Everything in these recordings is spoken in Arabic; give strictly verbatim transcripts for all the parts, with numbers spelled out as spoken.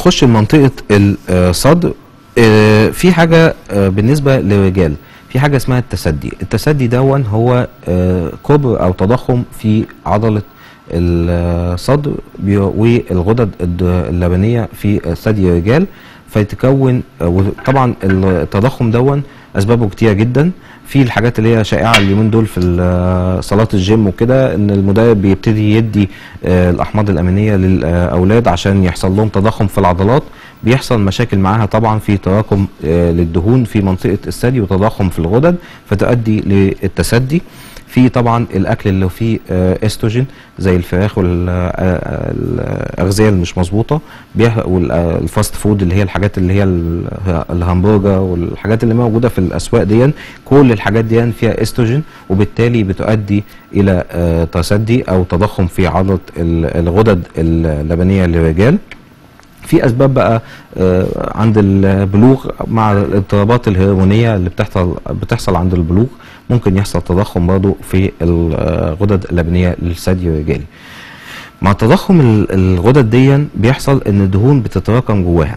نخش لمنطقه الصدر. في حاجه بالنسبه للرجال، في حاجه اسمها التسدي. التسدي دون هو كبر او تضخم في عضله الصدر والغدد اللبنيه في ثدي الرجال، فيتكون. وطبعا التضخم دون اسبابه كتيره جدا. في الحاجات اللي هي شائعه اليومين دول في صالات الجيم وكده، ان المدرب بيبتدي يدي الاحماض الامينيه للاولاد عشان يحصل لهم تضخم في العضلات. بيحصل مشاكل معاها طبعا في تراكم للدهون في منطقه الثدي وتضخم في الغدد، فتؤدي للتسدي. في طبعا الاكل اللي فيه استروجين زي الفراخ والاغذيه اللي مش مظبوطه، والفاست فود اللي هي الحاجات اللي هي الهمبرجر والحاجات اللي موجوده في الاسواق دي، كل الحاجات دي فيها استروجين، وبالتالي بتؤدي الى تسدي او تضخم في عضله الغدد اللبنيه للرجال. في اسباب بقى عند البلوغ مع الاضطرابات الهرمونيه اللي بتحصل بتحصل عند البلوغ، ممكن يحصل تضخم برضه في الغدد اللبنيه للثدي الرجالي. مع تضخم الغدد دي بيحصل ان الدهون بتتراكم جواها.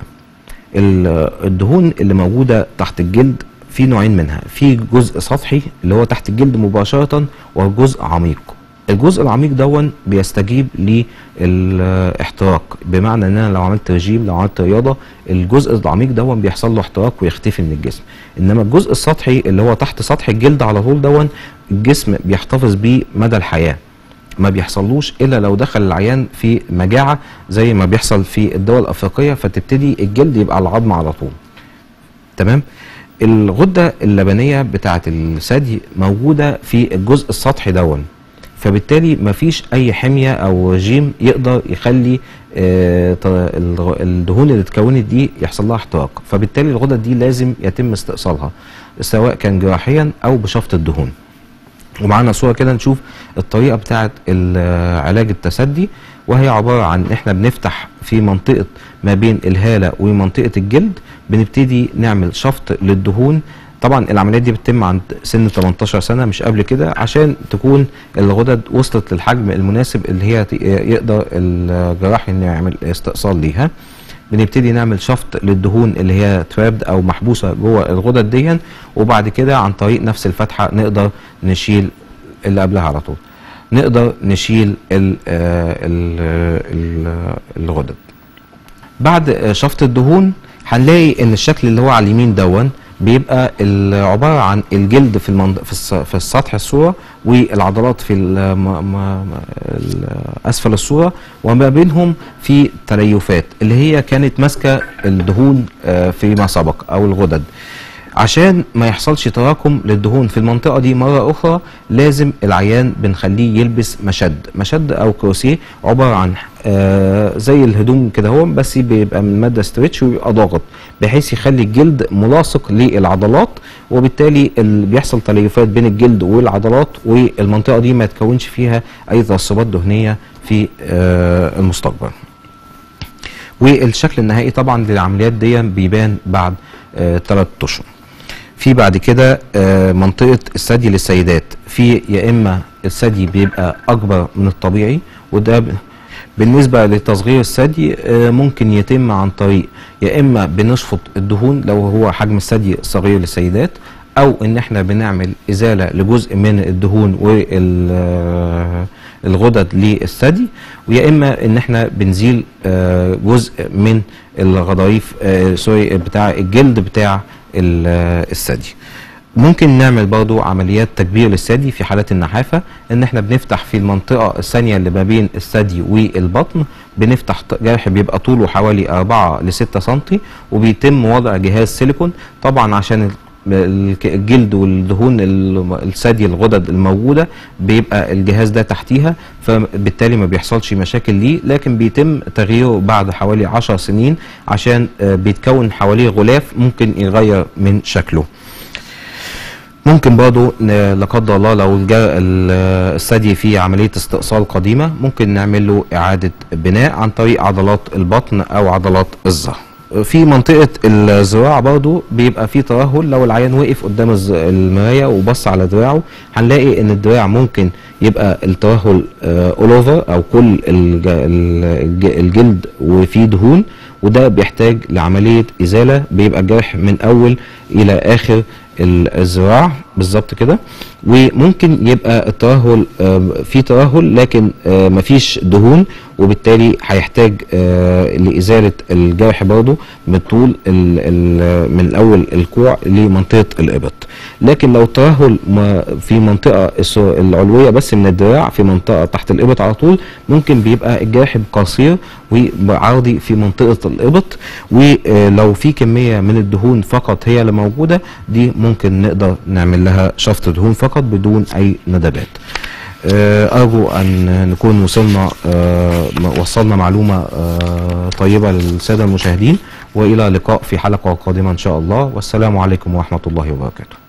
الدهون اللي موجوده تحت الجلد في نوعين منها، في جزء سطحي اللي هو تحت الجلد مباشره، وجزء عميق. الجزء العميق دون بيستجيب للاحتراق، بمعنى ان انا لو عملت رجيم، لو عملت رياضه، الجزء العميق دون بيحصل له احتراق ويختفي من الجسم. انما الجزء السطحي اللي هو تحت سطح الجلد على طول دون، الجسم بيحتفظ بيه مدى الحياه، ما بيحصلوش الا لو دخل العيان في مجاعه زي ما بيحصل في الدول الافريقيه، فتبتدي الجلد يبقى على العظم على طول. تمام. الغده اللبنيه بتاعه الثدي موجوده في الجزء السطحي دون، فبالتالي مفيش اي حميه او رجيم يقدر يخلي آه الدهون اللي اتكونت دي يحصل لها احتراق، فبالتالي الغدد دي لازم يتم استئصالها سواء كان جراحيا او بشفط الدهون. ومعانا صوره كده نشوف الطريقه بتاعه علاج التسدي، وهي عباره عن احنا بنفتح في منطقه ما بين الهاله ومنطقه الجلد، بنبتدي نعمل شفط للدهون. طبعا العمليات دي بتتم عند سن تمنتاشر سنه مش قبل كده، عشان تكون الغدد وصلت للحجم المناسب اللي هي يقدر الجراح انه يعمل استئصال ليها. بنبتدي نعمل شفط للدهون اللي هي ترابد او محبوسه جوه الغدد دي، وبعد كده عن طريق نفس الفتحه نقدر نشيل اللي قبلها على طول، نقدر نشيل ال ال ال الغدد. بعد شفط الدهون هنلاقي ان الشكل اللي هو على اليمين دون بيبقى عباره عن الجلد في المنض... في, في السطح الصوره، والعضلات في اسفل الصوره، وما بينهم في تليفات اللي هي كانت ماسكه الدهون فيما سبق او الغدد. عشان ما يحصلش تراكم للدهون في المنطقه دي مره اخرى، لازم العيان بنخليه يلبس مشد مشد او كروسيه، عباره عن آه زي الهدوم كده هو، بس بيبقى من ماده ستريتش ويبقى ضاغط، بحيث يخلي الجلد ملاصق للعضلات، وبالتالي بيحصل تليفات بين الجلد والعضلات، والمنطقه دي ما تكونش فيها اي ترسبات دهنيه في آه المستقبل. والشكل النهائي طبعا للعمليات دي بيبان بعد ثلاث آه اشهر. في بعد كده آه منطقه الثدي للسيدات، في يا اما الثدي بيبقى اكبر من الطبيعي، وده بالنسبه لتصغير الثدي آه ممكن يتم عن طريق يا اما بنشفط الدهون لو هو حجم الثدي صغير للسيدات، او ان احنا بنعمل ازاله لجزء من الدهون والغدد للثدي، ويا اما ان احنا بنزيل آه جزء من الغضاريف آه سوري بتاع الجلد بتاع الثدي. ممكن نعمل برضو عمليات تكبير للثدي في حالات النحافه، ان احنا بنفتح في المنطقه الثانيه اللي ما بين الثدي والبطن، بنفتح جرح بيبقى طوله حوالي أربعة لستة سنتي، وبيتم وضع جهاز سيليكون طبعا عشان الجلد والدهون الثدي الغدد الموجوده بيبقى الجهاز ده تحتيها، فبالتالي ما بيحصلش مشاكل ليه، لكن بيتم تغييره بعد حوالي عشر سنين عشان بيتكون حواليه غلاف ممكن يغير من شكله. ممكن برضو لا قدر الله لو الثدي فيه عمليه استئصال قديمه، ممكن نعمل له اعاده بناء عن طريق عضلات البطن او عضلات الظهر. في منطقه الذراع برضو بيبقى في ترهل، لو العيان وقف قدام المرايه وبص على دراعه هنلاقي ان الدراع ممكن يبقى الترهل اول اوفر او كل الجلد وفيه دهون، وده بيحتاج لعمليه ازاله، بيبقى الجرح من اول الى اخر الذراع بالظبط كده. وممكن يبقى الترهل في ترهل لكن مفيش دهون، وبالتالي هيحتاج لازاله الجرح برضه من طول من اول الكوع لمنطقه الابط. لكن لو الترهل في منطقه العلويه بس من الدراع، في منطقه تحت الابط على طول، ممكن بيبقى الجرح قصير وعرضي في منطقه الابط. ولو في كميه من الدهون فقط هي اللي موجوده، دي ممكن نقدر نعمل لها شفط دهون فقط بدون اي ندبات. ارجو ان نكون وصلنا وصلنا معلومه طيبه للساده المشاهدين، والى لقاء في حلقه قادمه ان شاء الله، والسلام عليكم ورحمه الله وبركاته.